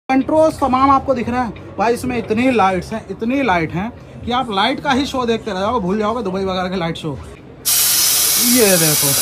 Controls तमाम आपको दिख रहे हैं भाई। इसमें इतनी लाइट हैं कि आप लाइट का ही शो देखते रह जाओगे, भूल जाओगे दुबई वगैरह के लाइट शो। ये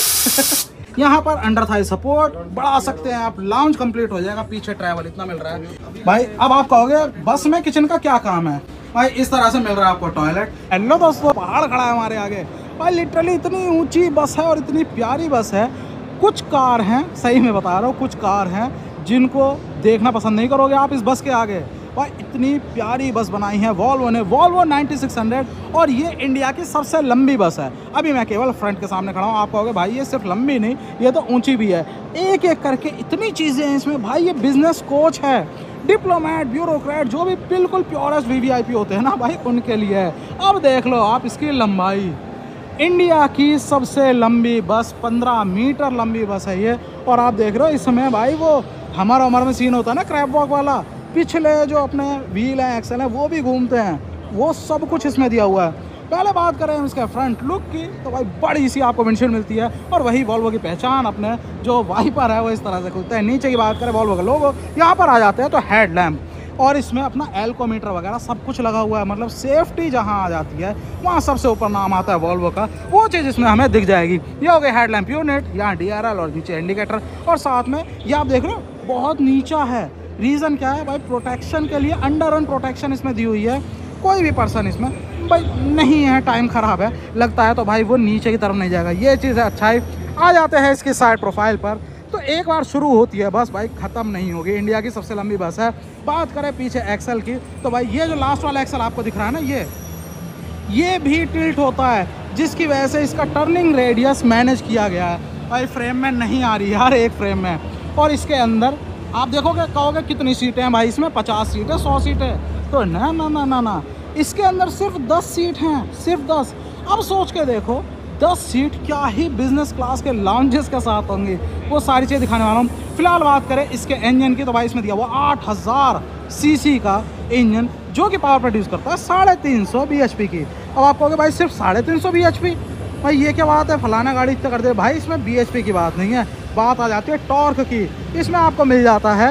देखो यहाँ पर अंडर थाई सपोर्ट बढ़ा सकते हैं आप, लाउंज कंप्लीट हो जाएगा, पीछे ट्रैवल इतना मिल रहा है भाई। अब आप कहोगे बस में किचन का क्या काम है भाई, इस तरह से मिल रहा है आपको टॉयलेट। हेलो दोस्तों, पहाड़ खड़ा है हमारे आगे भाई, लिटरली इतनी ऊंची बस है और इतनी प्यारी बस है। कुछ कार हैं, सही में बता रहा हूँ, कुछ कार हैं जिनको देखना पसंद नहीं करोगे आप इस बस के आगे भाई। इतनी प्यारी बस बनाई है वॉल्वो ने, वॉल्वो 9600, और ये इंडिया की सबसे लंबी बस है। अभी मैं केवल फ्रंट के सामने खड़ा हूँ, आप कहोगे भाई ये सिर्फ लंबी नहीं, ये तो ऊंची भी है। एक एक करके इतनी चीज़ें हैं इसमें भाई। ये बिजनेस कोच है, डिप्लोमेट, ब्यूरोक्रेट, जो भी बिल्कुल प्योरेस्ट वीवीआईपी होते हैं ना भाई, उनके लिए है। अब देख लो आप इसकी लंबाई, इंडिया की सबसे लंबी बस, 15 मीटर लंबी बस है ये। और आप देख रहे हो इसमें भाई वो हमारा उम्र में सीन होता है ना क्रैब वॉक वाला, पिछले जो अपने व्हील हैं, एक्सल हैं, वो भी घूमते हैं, वो सब कुछ इसमें दिया हुआ है। पहले बात करें इसके फ्रंट लुक की तो भाई बड़ी सी आपको विंडशील्ड मिलती है, और वही वॉल्वो की पहचान, अपने जो वाइपर है वो इस तरह से खुलता है। नीचे की बात करें वॉल्वो का लोगो, यहाँ पर आ जाते हैं तो हेड लैम्प, और इसमें अपना एल्कोमीटर वगैरह सब कुछ लगा हुआ है। मतलब सेफ्टी जहाँ आ जाती है वहाँ सबसे ऊपर नाम आता है वॉल्वो का, वो चीज़ इसमें हमें दिख जाएगी। ये हो गई हेडलैम्प यूनिट, यहाँ DRL और नीचे इंडिकेटर, और साथ में ये आप देख रहे हो बहुत नीचा है। रीज़न क्या है भाई, प्रोटेक्शन के लिए अंडर रन प्रोटेक्शन इसमें दी हुई है। कोई भी पर्सन इसमें भाई नहीं है, टाइम ख़राब है लगता है तो भाई वो नीचे की तरफ नहीं जाएगा, ये चीज़ है अच्छाई। आ जाते हैं इसकी साइड प्रोफाइल पर, तो एक बार शुरू होती है बस भाई ख़त्म नहीं होगी। इंडिया की सबसे लंबी बस है। बात करें पीछे एक्सल की तो भाई ये जो लास्ट वाला एक्सल आपको दिख रहा है ना, ये भी टिल्ट होता है, जिसकी वजह से इसका टर्निंग रेडियस मैनेज किया गया है भाई। फ्रेम में नहीं आ रही यार, एक फ्रेम में। और इसके अंदर आप देखोगे, कहोगे कितनी सीटें हैं भाई इसमें, 50 सीटें, 100 सीटें, तो ना ना ना ना ना, इसके अंदर सिर्फ 10 सीट हैं, सिर्फ 10। अब सोच के देखो 10 सीट क्या ही बिजनेस क्लास के लाउंजेस के साथ होंगी, वो सारी चीज़ें दिखाने वाला हूँ। फिलहाल बात करें इसके इंजन की तो भाई इसमें दिया हुआ 8000 सीसी का इंजन, जो कि पावर प्रोड्यूस करता है 350 bhp की। अब आप कहोगे भाई सिर्फ 350 bhp, भाई ये क्या बात है, फलाना गाड़ी इतना कर दे। भाई इसमें bhp की बात नहीं है, बात आ जाती है टॉर्क की। इसमें आपको मिल जाता है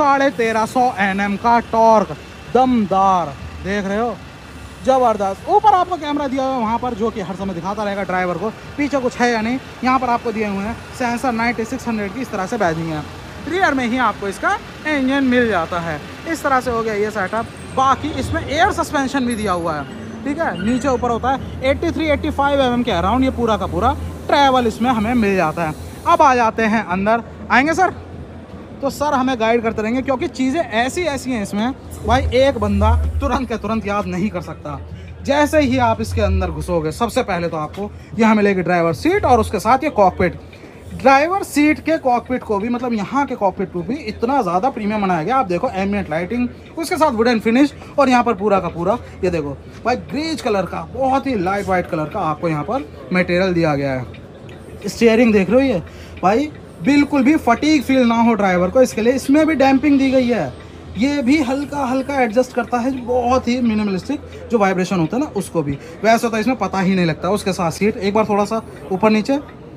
1350 Nm का टॉर्क, दमदार, देख रहे हो, ज़बरदस्त। ऊपर आपको कैमरा दिया हुआ है वहाँ पर, जो कि हर समय दिखाता रहेगा ड्राइवर को पीछे कुछ है या नहीं। यहाँ पर आपको दिए हुए हैं सेंसर 9600 की, इस तरह से बैजिंग है। रियर में ही आपको इसका इंजन मिल जाता है। इस तरह से हो गया ये सेटअप। बाकी इसमें एयर सस्पेंशन भी दिया हुआ है, ठीक है, नीचे ऊपर होता है। 83-85 mm के अराउंड ये पूरा का पूरा ट्रैवल इसमें हमें मिल जाता है। अब आ जाते हैं अंदर, आएंगे सर? तो सर हमें गाइड करते रहेंगे, क्योंकि चीज़ें ऐसी हैं इसमें भाई, एक बंदा तुरंत के तुरंत याद नहीं कर सकता। जैसे ही आप इसके अंदर घुसोगे, सबसे पहले तो आपको यहाँ मिलेगी ड्राइवर सीट, और उसके साथ ये कॉकपिट। ड्राइवर सीट के कॉकपिट को भी, मतलब यहाँ के कॉकपिट को भी इतना ज़्यादा प्रीमियम बनाया गया। आप देखो एम्बिएंट लाइटिंग, उसके साथ वुडन फिनिश, और यहाँ पर पूरा का पूरा ये देखो भाई ग्रेज कलर का, बहुत ही लाइट वाइट कलर का आपको यहाँ पर मटेरियल दिया गया है। स्टीयरिंग देख रहे हो ये भाई, बिल्कुल भी फटीग फील ना हो ड्राइवर को, इसके लिए इसमें भी डैम्पिंग दी गई है। ये भी हल्का हल्का एडजस्ट करता है, बहुत ही मिनिमलिस्टिक जो वाइब्रेशन होता है ना उसको भी। वैसे तो इसमें पता ही नहीं लगता। उसके साथ सीट एक बार थोड़ा सा ऊपर नीचे,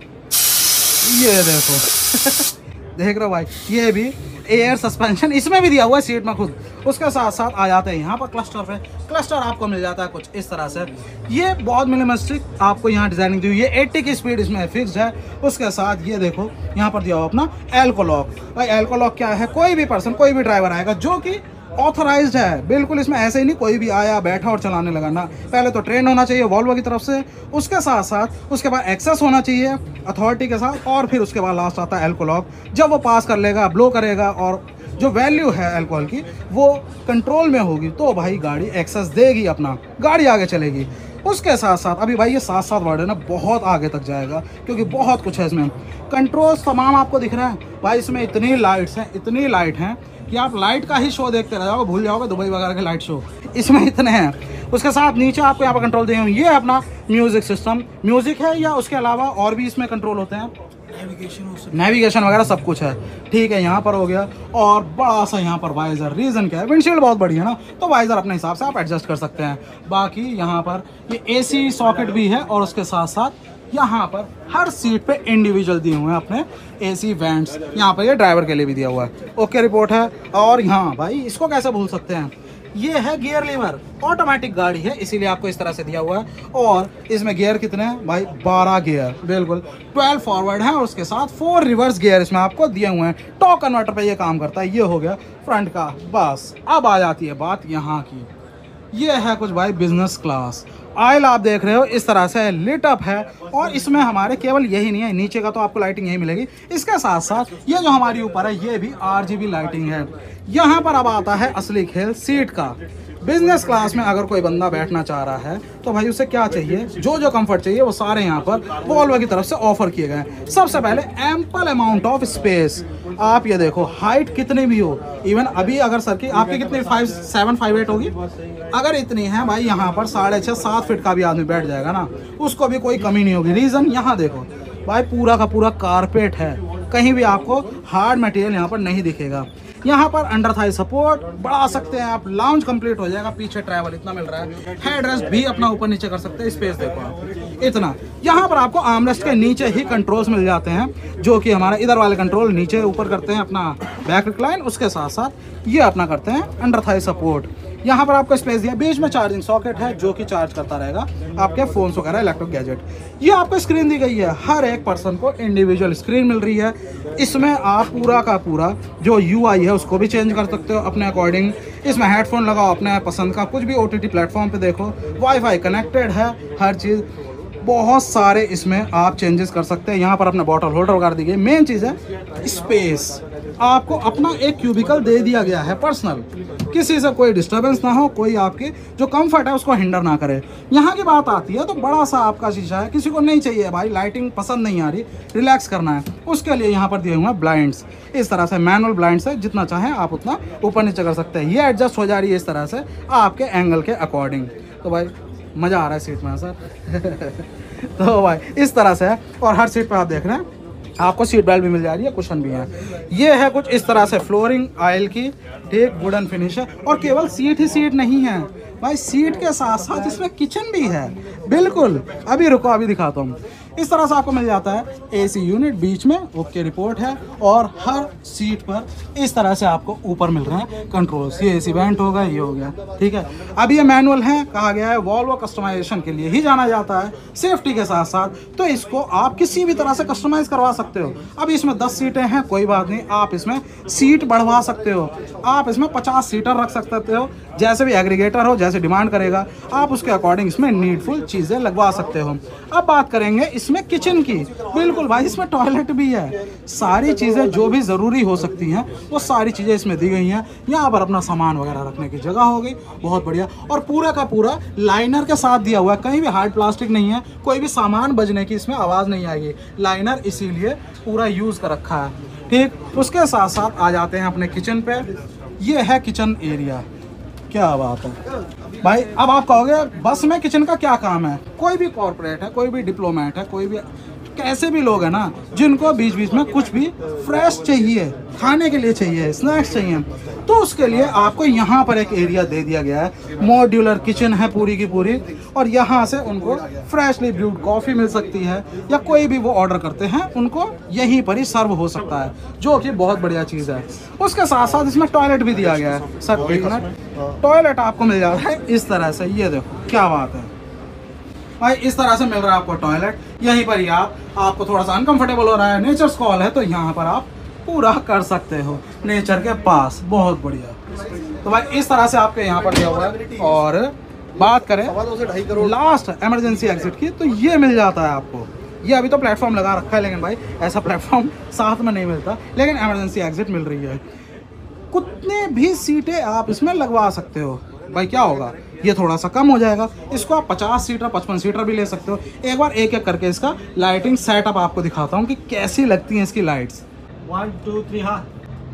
ये देखो देख रहे हो भाई, ये भी एयर सस्पेंशन इसमें भी दिया हुआ है सीट में खुद। उसके साथ साथ आ जाते हैं यहाँ पर क्लस्टर पे। क्लस्टर आपको मिल जाता है कुछ इस तरह से, ये बहुत मिनिमलिस्टिक आपको यहाँ डिजाइनिंग दी हुई है। 80 की स्पीड इसमें फिक्स्ड है। उसके साथ ये देखो यहाँ पर दिया हुआ अपना एल्को लॉक। भाई एल्को लॉक क्या है, कोई भी पर्सन, कोई भी ड्राइवर आएगा जो कि ऑथराइज्ड है, बिल्कुल इसमें ऐसे ही नहीं कोई भी आया बैठा और चलाने लगा ना। पहले तो ट्रेन होना चाहिए वॉल्वो की तरफ से, उसके साथ साथ उसके बाद एक्सेस होना चाहिए अथॉरिटी के साथ, और फिर उसके बाद लास्ट आता है एल्को लॉक। जब वो पास कर लेगा, ब्लो करेगा, और जो वैल्यू है अल्कोहल की वो कंट्रोल में होगी, तो भाई गाड़ी एक्सेस देगी, अपना गाड़ी आगे चलेगी। उसके साथ साथ अभी भाई ये 7 वर्ड है ना, बहुत आगे तक जाएगा, क्योंकि बहुत कुछ है इसमें। कंट्रोल्स तमाम आपको दिख रहे हैं भाई। इसमें इतनी लाइट हैं कि आप लाइट का ही शो देखते रह जाओगे, भूल जाओगे दुबई वगैरह के लाइट शो, इसमें इतने हैं। उसके साथ नीचे आपको यहाँ पर कंट्रोल दिए हुए, ये अपना म्यूजिक सिस्टम, म्यूजिक है, या उसके अलावा और भी इसमें कंट्रोल होते हैं, नेविगेशन वगैरह सब कुछ है, ठीक है। यहाँ पर हो गया, और बड़ा सा यहाँ पर वाइजर। रीज़न क्या है, विंडशील्ड बहुत बड़ी है ना, तो वाइजर अपने हिसाब से आप एडजस्ट कर सकते हैं। बाकी यहाँ पर ये AC सॉकेट भी है, और उसके साथ साथ यहाँ पर हर सीट पे इंडिविजुअल दिए हुए हैं अपने AC वेंट्स। यहाँ पर ये ड्राइवर के लिए भी दिया हुआ है। ओके रिपोर्ट है। और यहाँ भाई इसको कैसे भूल सकते हैं, ये है गियर लीवर, ऑटोमेटिक गाड़ी है इसीलिए आपको इस तरह से दिया हुआ है। और इसमें गियर कितने हैं भाई, 12 गियर, बिल्कुल 12 फॉरवर्ड है और उसके साथ 4 रिवर्स गियर इसमें आपको दिए हुए हैं। टॉर्क कन्वर्टर पे ये काम करता है। ये हो गया फ्रंट का। बस अब आ जाती है बात यहाँ की, ये है कुछ भाई बिजनेस क्लास। ऑयल आप देख रहे हो इस तरह से लिट अप है। और इसमें हमारे केवल यही नहीं है, नीचे का तो आपको लाइटिंग यही मिलेगी, इसके साथ साथ ये जो हमारी ऊपर है ये भी RGB लाइटिंग है। यहाँ पर अब आता है असली खेल सीट का। बिजनेस क्लास में अगर कोई बंदा बैठना चाह रहा है तो भाई उसे क्या चाहिए, जो जो कंफर्ट चाहिए वो सारे यहाँ पर वॉल्वो की तरफ से ऑफर किए गए हैं। सबसे पहले एम्पल अमाउंट ऑफ स्पेस। आप ये देखो हाइट कितनी भी हो, इवन अभी अगर सर की आपकी कितनी 5'7", 5'8" होगी, अगर इतनी है भाई यहाँ पर 6.5-7 फीट का भी आदमी बैठ जाएगा ना, उसको भी कोई कमी नहीं होगी। रीज़न यहाँ देखो भाई पूरा का पूरा कारपेट है, कहीं भी आपको हार्ड मटेरियल यहाँ पर नहीं दिखेगा। यहाँ पर अंडर थाई सपोर्ट बढ़ा सकते हैं आप, लाउंज कंप्लीट हो जाएगा, पीछे ट्रैवल इतना मिल रहा है, हेड रेस्ट भी अपना ऊपर नीचे कर सकते हैं, स्पेस देखो आप इतना। यहाँ पर आपको आर्मरेस्ट के नीचे ही कंट्रोल्स मिल जाते हैं, जो कि हमारा इधर वाले कंट्रोल नीचे ऊपर करते हैं अपना बैक रिक्लाइन, उसके साथ साथ ये अपना करते हैं अंडर थाई सपोर्ट। यहाँ पर आपको स्पेस दिया, बीच में चार्जिंग सॉकेट है जो कि चार्ज करता रहेगा आपके फोन्स वगैरह इलेक्ट्रिक गैजेट। ये आपको स्क्रीन दी गई है, हर एक पर्सन को इंडिविजुअल स्क्रीन मिल रही है। इसमें आप पूरा का पूरा जो UI है उसको भी चेंज कर सकते हो अपने अकॉर्डिंग। इसमें हेडफोन लगाओ अपने पसंद का, कुछ भी OTT प्लेटफॉर्म पे देखो, वाईफाई कनेक्टेड है, हर चीज़ बहुत सारे इसमें आप चेंजेस कर सकते हैं। यहाँ पर अपने बॉटल होल्डर वगैरह दी गई। मेन चीज़ है स्पेस, आपको अपना एक क्यूबिकल दे दिया गया है पर्सनल, किसी से कोई डिस्टर्बेंस ना हो, कोई आपके जो कंफर्ट है उसको हिंडर ना करे। यहाँ की बात आती है तो बड़ा सा आपका शीशा है, किसी को नहीं चाहिए भाई लाइटिंग पसंद नहीं आ रही, रिलैक्स करना है, उसके लिए यहाँ पर दिए हुए हैं ब्लाइंड्स। इस तरह से मैनुअल ब्लाइंड्स है, जितना चाहें आप उतना ऊपर नीचे कर सकते हैं। ये एडजस्ट हो जा रही है इस तरह से आपके एंगल के अकॉर्डिंग। तो भाई मज़ा आ रहा है सीट में सर। तो भाई इस तरह से है। और हर सीट पे आप देख रहे हैं आपको सीट बेल्ट भी मिल जा रही है, कुशन भी है। ये है कुछ इस तरह से फ्लोरिंग ऑयल की, ठीक, वुडन फिनिश है। और केवल सीट ही सीट नहीं है भाई, सीट के साथ साथ इसमें किचन भी है, बिल्कुल। अभी रुको अभी दिखाता हूँ। इस तरह से आपको मिल जाता है AC यूनिट बीच में, ओके रिपोर्ट है। और हर सीट पर इस तरह से आपको ऊपर मिल रहे हैं कंट्रोल्स। ये AC वेंट होगा, ये हो गया, ठीक है। अब ये मैनुअल है, कहा गया है वॉल्वो कस्टमाइजेशन के लिए ही जाना जाता है, सेफ्टी के साथ साथ। तो इसको आप किसी भी तरह से कस्टमाइज करवा सकते हो। अब इसमें 10 सीटें हैं, कोई बात नहीं, आप इसमें सीट बढ़वा सकते हो, आप इसमें 50 सीटर रख सकते हो, जैसे भी एग्रीगेटर हो, जैसे डिमांड करेगा आप उसके अकॉर्डिंग इसमें नीडफुल चीज़ें लगवा सकते हो। अब बात करेंगे इसमें किचन की। बिल्कुल भाई इसमें टॉयलेट भी है, सारी चीज़ें जो भी ज़रूरी हो सकती हैं वो सारी चीज़ें इसमें दी गई हैं। यहाँ पर अपना सामान वगैरह रखने की जगह हो गई, बहुत बढ़िया। और पूरा का पूरा लाइनर के साथ दिया हुआ है, कहीं भी हार्ड प्लास्टिक नहीं है, कोई भी सामान बजने की इसमें आवाज़ नहीं आएगी। लाइनर इसीलिए पूरा यूज़ कर रखा है, ठीक। उसके साथ साथ आ जाते हैं अपने किचन पे। ये है किचन एरिया, क्या बात है भाई। अब आप कहोगे बस में किचन का क्या काम है, कोई भी कॉर्पोरेट है, कोई भी डिप्लोमेट है, कोई भी कैसे भी लोग हैं ना, जिनको बीच बीच में कुछ भी फ्रेश चाहिए, खाने के लिए चाहिए, स्नैक्स चाहिए, तो उसके लिए आपको यहाँ पर एक एरिया दे दिया गया है। मॉड्यूलर किचन है पूरी की पूरी, और यहाँ से उनको फ्रेशली ब्रूड कॉफ़ी मिल सकती है, या कोई भी वो ऑर्डर करते हैं उनको यहीं पर ही सर्व हो सकता है, जो कि बहुत बढ़िया चीज़ है। उसके साथ साथ इसमें टॉयलेट भी दिया गया है सर, एक मिनट। टॉयलेट आपको मिल जाता है इस तरह से, ये देखो क्या बात है भाई, इस तरह से मिल रहा है आपको टॉयलेट। यहीं पर ही आपको थोड़ा सा अनकंफर्टेबल हो रहा है, नेचर्स कॉल है, तो यहाँ पर आप पूरा कर सकते हो नेचर के पास, बहुत बढ़िया। तो भाई इस तरह से आपके यहाँ पर दिया हुआ है। और बात करें लास्ट इमरजेंसी एग्जिट की, तो ये मिल जाता है आपको। ये अभी तो प्लेटफॉर्म लगा रखा है, लेकिन भाई ऐसा प्लेटफॉर्म साथ में नहीं मिलता, लेकिन इमरजेंसी एग्जिट मिल रही है। कितने भी सीटें आप इसमें लगवा सकते हो भाई, क्या होगा ये थोड़ा सा कम हो जाएगा। इसको आप 50 सीटर 55 सीटर भी ले सकते हो। एक बार एक एक करके इसका लाइटिंग सेटअप आपको दिखाता हूँ कि कैसी लगती हैं इसकी लाइट्स। 1 2 3 हाँ।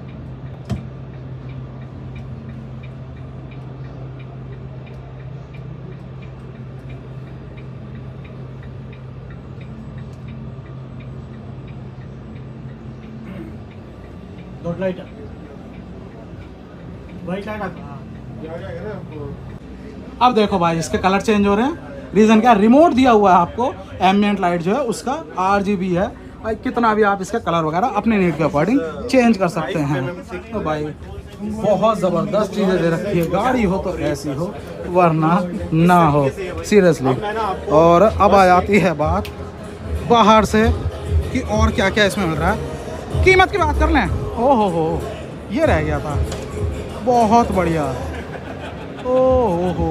Light white light. अब देखो भाई इसके कलर चेंज हो रहे हैं। रीज़न क्या, रिमोट दिया हुआ है आपको, एम्बिएंट लाइट जो है उसका RGB है भाई, कितना भी आप इसका कलर वगैरह अपने नीड के अकॉर्डिंग चेंज कर सकते हैं। तो भाई बहुत ज़बरदस्त चीज़ें दे रखी है, गाड़ी हो तो ऐसी हो वरना ना हो, सीरियसली। और अब आ जाती है बात बाहर से कि और क्या क्या इसमें मिल रहा है। कीमत की बात कर लें, ओहो हो ये रह गया था, बहुत बढ़िया। ओहो हो,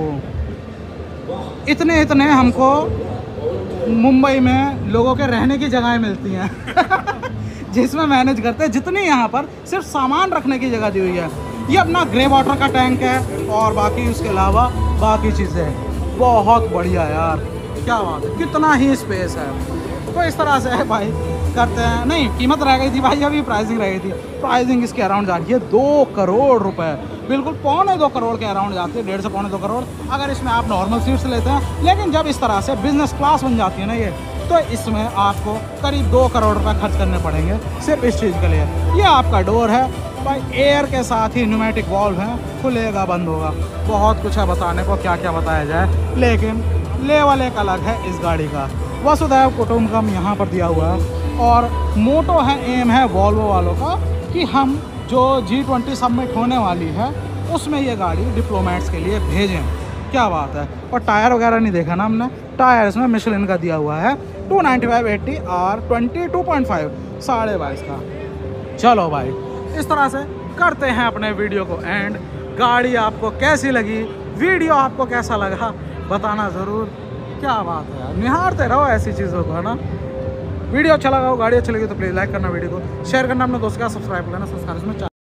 इतने हमको मुंबई में लोगों के रहने की जगहें मिलती हैं जिसमें मैनेज करते हैं, जितनी यहाँ पर सिर्फ सामान रखने की जगह दी हुई है। ये अपना ग्रे वाटर का टैंक है और बाकी उसके अलावा बाकी चीज़ें। बहुत बढ़िया यार, क्या बात है, कितना ही स्पेस है। तो इस तरह से है भाई, करते हैं। नहीं, कीमत रह गई थी भाई, अभी प्राइसिंग रह गई थी। प्राइसिंग इसके अराउंड जा रही है 2 करोड़ रुपए, बिल्कुल 1.25 करोड़ के अराउंड जाती है, 1.5 से 1.25 करोड़ अगर इसमें आप नॉर्मल सीट्स लेते हैं। लेकिन जब इस तरह से बिजनेस क्लास बन जाती है ना ये, तो इसमें आपको करीब 2 करोड़ रुपए खर्च करने पड़ेंगे सिर्फ इस चीज़ के लिए। ये आपका डोर है भाई, एयर के साथ ही न्यूमेटिक वॉल्व है, खुलेगा बंद होगा। बहुत कुछ है बताने को, क्या क्या बताया जाए, लेकिन लेवल एक अलग है इस गाड़ी का। वसुधैव कुटुंबकम यहाँ पर दिया हुआ है और मोटो है, एम है वॉल्वो वालों का कि हम जो G20 सबमिट होने वाली है उसमें ये गाड़ी डिप्लोमेट्स के लिए भेजें। क्या बात है। और टायर वगैरह नहीं देखा ना हमने, टायर इसमें मिशेलिन का दिया हुआ है 295/80 R 22.5 22.5 का। चलो भाई, इस तरह से करते हैं अपने वीडियो को एंड। गाड़ी आपको कैसी लगी, वीडियो आपको कैसा लगा, बताना ज़रूर। क्या बात है यार, निहारते रहो ऐसी चीज़ों को, है ना। वीडियो अच्छा लगा हो, गाड़ी अच्छी लगी तो प्लीज़ लाइक करना, वीडियो को शेयर करना अपने दोस्त का, सब्सक्राइब करना, सब्सक्राइब में